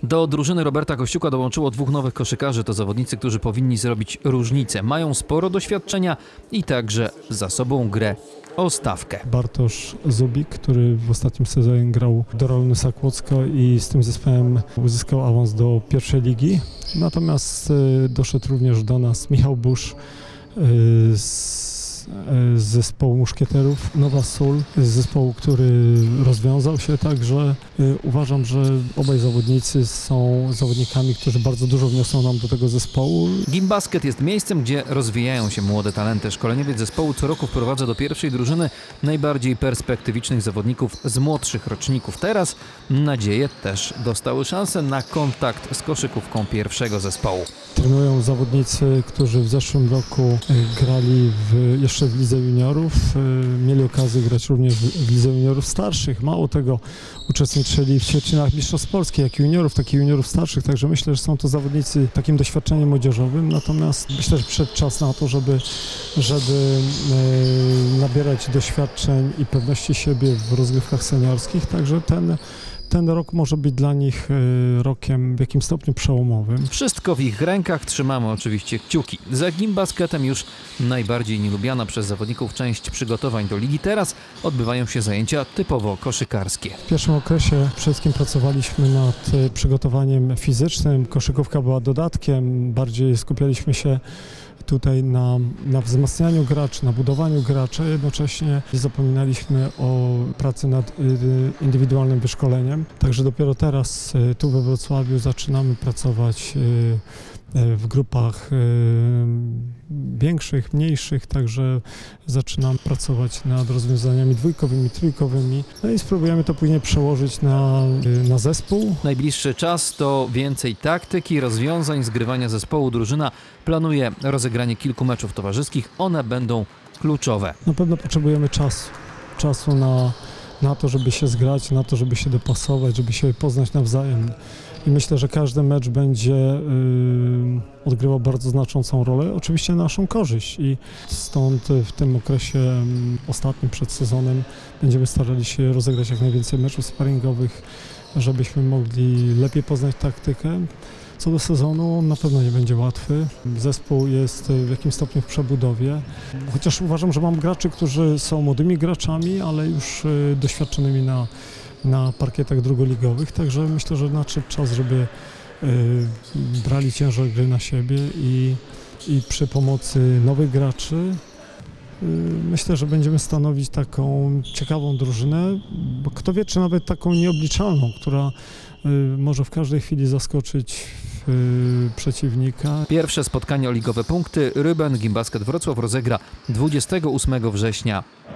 Do drużyny Roberta Kościuka dołączyło 2 nowych koszykarzy. To zawodnicy, którzy powinni zrobić różnicę. Mają sporo doświadczenia i także za sobą grę o stawkę. Bartosz Zubik, który w ostatnim sezonie grał do Ralusa Kłodzka i z tym zespołem uzyskał awans do pierwszej ligi. Natomiast doszedł również do nas Michał Busz z zespołu Muszkieterów, Nowa Sól, z zespołu, który rozwiązał się, także uważam, że obaj zawodnicy są zawodnikami, którzy bardzo dużo wniosą nam do tego zespołu. Gimbasket jest miejscem, gdzie rozwijają się młode talenty. Szkoleniowiec zespołu co roku wprowadza do pierwszej drużyny najbardziej perspektywicznych zawodników z młodszych roczników. Teraz nadzieje też dostały szansę na kontakt z koszykówką pierwszego zespołu. Trenują zawodnicy, którzy w zeszłym roku grali jeszcze w lidze juniorów, mieli okazję grać również w lidze juniorów starszych. Mało tego, uczestniczyli w ćwierćfinałach Mistrzostw Polski, jak i juniorów, tak i juniorów starszych, także myślę, że są to zawodnicy takim doświadczeniem młodzieżowym, natomiast myślę, że przyszedł czas na to, żeby nabierać doświadczeń i pewności siebie w rozgrywkach seniorskich, także ten rok może być dla nich rokiem w jakimś stopniu przełomowym. Wszystko w ich rękach, trzymamy oczywiście kciuki. Za Gimbasketem już najbardziej nielubiana przez zawodników część przygotowań do ligi. Teraz odbywają się zajęcia typowo koszykarskie. W pierwszym okresie przede wszystkim pracowaliśmy nad przygotowaniem fizycznym. Koszykówka była dodatkiem, bardziej skupialiśmy się tutaj na wzmacnianiu graczy, na budowaniu graczy, jednocześnie zapominaliśmy o pracy nad indywidualnym wyszkoleniem. Także dopiero teraz tu we Wrocławiu zaczynamy pracować w grupach większych, mniejszych, także zaczynamy pracować nad rozwiązaniami dwójkowymi, trójkowymi, no i spróbujemy to później przełożyć na zespół. Najbliższy czas to więcej taktyki, rozwiązań, zgrywania zespołu. Drużyna planuje rozegranie kilku meczów towarzyskich, one będą kluczowe. Na pewno potrzebujemy czasu na to, żeby się zgrać, na to, żeby się dopasować, żeby się poznać nawzajem. I myślę, że każdy mecz będzie odgrywał bardzo znaczącą rolę, oczywiście na naszą korzyść i stąd w tym okresie ostatnim przed sezonem będziemy starali się rozegrać jak najwięcej meczów sparingowych, żebyśmy mogli lepiej poznać taktykę. Co do sezonu, na pewno nie będzie łatwy. Zespół jest w jakimś stopniu w przebudowie, chociaż uważam, że mam graczy, którzy są młodymi graczami, ale już doświadczonymi na parkietach drugoligowych, także myślę, że nadszedł czas, żeby brali ciężar gry na siebie i przy pomocy nowych graczy myślę, że będziemy stanowić taką ciekawą drużynę, bo kto wie, czy nawet taką nieobliczalną, która może w każdej chwili zaskoczyć przeciwnika. Pierwsze spotkanie o ligowe punkty Ryben Gimbasket Wrocław rozegra 28 września.